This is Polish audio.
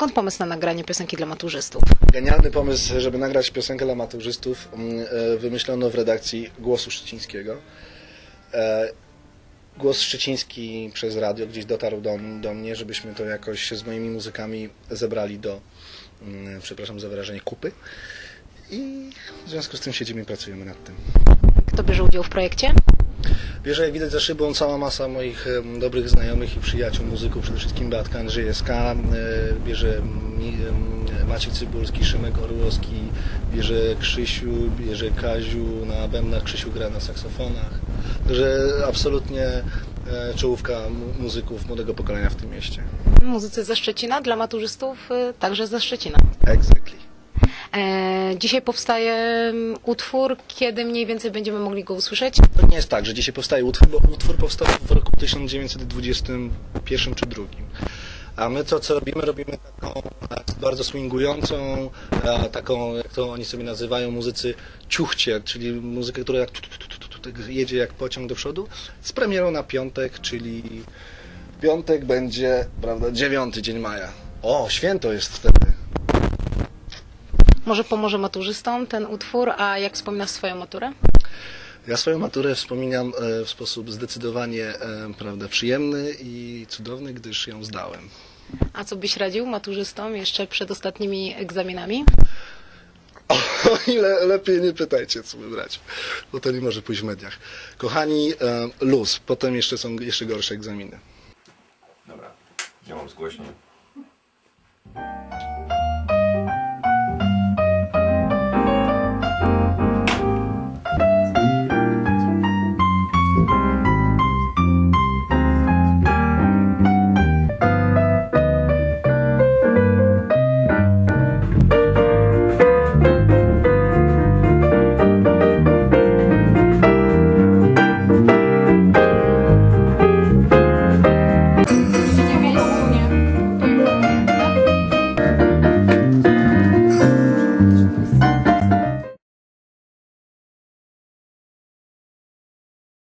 Skąd pomysł na nagranie piosenki dla maturzystów? Genialny pomysł, żeby nagrać piosenkę dla maturzystów, wymyślono w redakcji Głosu Szczecińskiego. Głos Szczeciński przez radio gdzieś dotarł do mnie, żebyśmy to jakoś z moimi muzykami zebrali do, przepraszam za wyrażenie, kupy. I w związku z tym siedzimy i pracujemy nad tym. Kto bierze udział w projekcie? Bierze, jak widać za szybą, cała masa moich dobrych znajomych i przyjaciół, muzyków, przede wszystkim Beatka Andrzejewska, bierze Maciej Cybulski, Szymek Orłowski, bierze Krzysiu, bierze Kaziu na bębnach, Krzysiu gra na saksofonach. Także absolutnie czołówka muzyków młodego pokolenia w tym mieście. Muzycy ze Szczecina, dla maturzystów także ze Szczecina. Exactly. Dzisiaj powstaje utwór. Kiedy mniej więcej będziemy mogli go usłyszeć? To nie jest tak, że dzisiaj powstaje utwór, bo utwór powstał w roku 1921 czy 2. A my to, co robimy, robimy taką bardzo swingującą, taką, jak to oni sobie nazywają, muzycy ciuchcie, czyli muzykę, która tak jedzie jak pociąg do przodu, z premierą na piątek, czyli w piątek będzie, prawda, 9 dzień maja. O, święto jest wtedy. Może pomoże maturzystom ten utwór, a jak wspominasz swoją maturę? Ja swoją maturę wspominam w sposób zdecydowanie, prawda, przyjemny i cudowny, gdyż ją zdałem. A co byś radził maturzystom jeszcze przed ostatnimi egzaminami? O ile lepiej nie pytajcie, co wybrać, bo to nie może pójść w mediach. Kochani, luz, potem jeszcze są gorsze egzaminy. Dobra, ja mam zgłośnię.